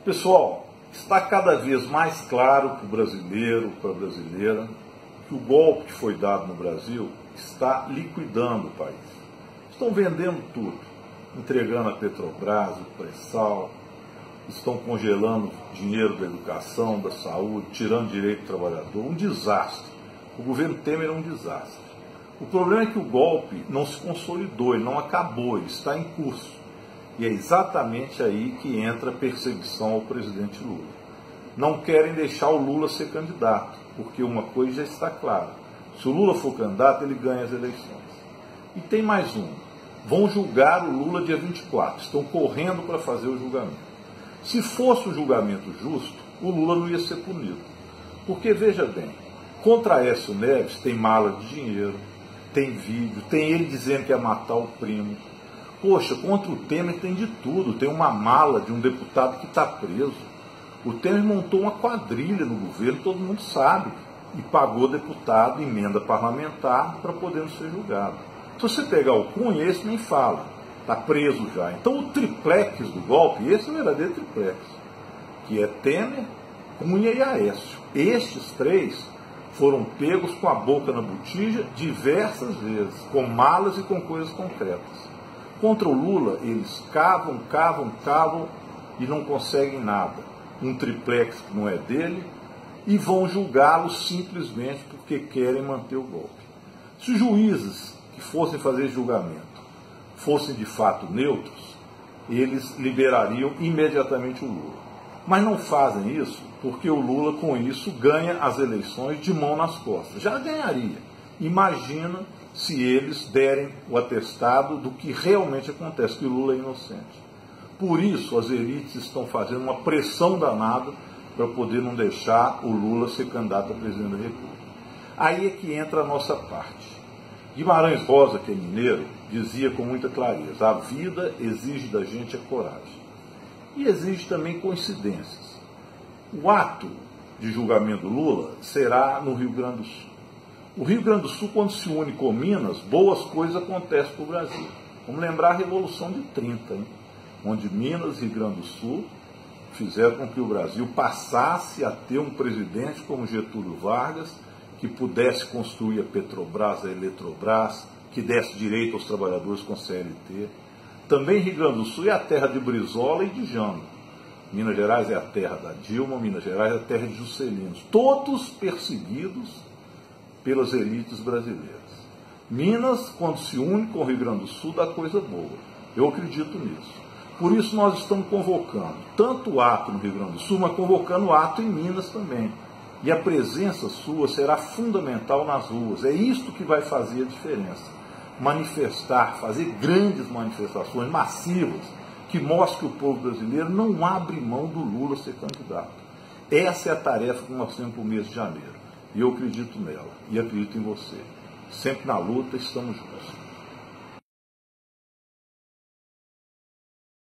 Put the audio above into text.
Pessoal, está cada vez mais claro para o brasileiro, para a brasileira, que o golpe que foi dado no Brasil está liquidando o país. Estão vendendo tudo, entregando a Petrobras, o pré-sal, estão congelando dinheiro da educação, da saúde, tirando direito do trabalhador. Um desastre. O governo Temer é um desastre. O problema é que o golpe não se consolidou, ele não acabou, ele está em curso. E é exatamente aí que entra a perseguição ao presidente Lula. Não querem deixar o Lula ser candidato, porque uma coisa já está clara. Se o Lula for candidato, ele ganha as eleições. E tem mais um. Vão julgar o Lula dia 24. Estão correndo para fazer o julgamento. Se fosse um julgamento justo, o Lula não ia ser punido. Porque, veja bem, contra Aécio Neves tem mala de dinheiro, tem vídeo, tem ele dizendo que ia matar o primo. Poxa, contra o Temer tem de tudo. Tem uma mala de um deputado que está preso. O Temer montou uma quadrilha no governo, todo mundo sabe, e pagou deputado, emenda parlamentar, para poder não ser julgado. Se você pegar o Cunha, esse nem fala, está preso já. Então o triplex do golpe, esse é o verdadeiro triplex, que é Temer, Cunha e Aécio. Estes três foram pegos com a boca na botija diversas vezes, com malas e com coisas concretas. Contra o Lula, eles cavam e não conseguem nada. Um triplex que não é dele, e vão julgá-lo simplesmente porque querem manter o golpe. Se os juízes que fossem fazer julgamento fossem de fato neutros, eles liberariam imediatamente o Lula. Mas não fazem isso porque o Lula, com isso, ganha as eleições de mão nas costas. Já ganharia. Imagina se eles derem o atestado do que realmente acontece, que o Lula é inocente. Por isso, as elites estão fazendo uma pressão danada para poder não deixar o Lula ser candidato a presidente da República. Aí é que entra a nossa parte. Guimarães Rosa, que é mineiro, dizia com muita clareza: a vida exige da gente a coragem. E exige também coincidências. O ato de julgamento do Lula será no Rio Grande do Sul. O Rio Grande do Sul, quando se une com Minas, boas coisas acontecem para o Brasil. Vamos lembrar a Revolução de 30, hein? Onde Minas e Rio Grande do Sul fizeram com que o Brasil passasse a ter um presidente como Getúlio Vargas, que pudesse construir a Petrobras, a Eletrobras, que desse direito aos trabalhadores com CLT. Também Rio Grande do Sul é a terra de Brizola e de Jango. Minas Gerais é a terra da Dilma, Minas Gerais é a terra de Juscelino. Todos perseguidos pelas elites brasileiras. Minas, quando se une com o Rio Grande do Sul, dá coisa boa. Eu acredito nisso. Por isso nós estamos convocando tanto o ato no Rio Grande do Sul, mas convocando o ato em Minas também. E a presença sua será fundamental nas ruas. É isto que vai fazer a diferença. Manifestar, fazer grandes manifestações massivas, que mostrem que o povo brasileiro não abre mão do Lula ser candidato. Essa é a tarefa que nós temos para o mês de janeiro. E eu acredito nela. E acredito em você. Sempre na luta, estamos juntos.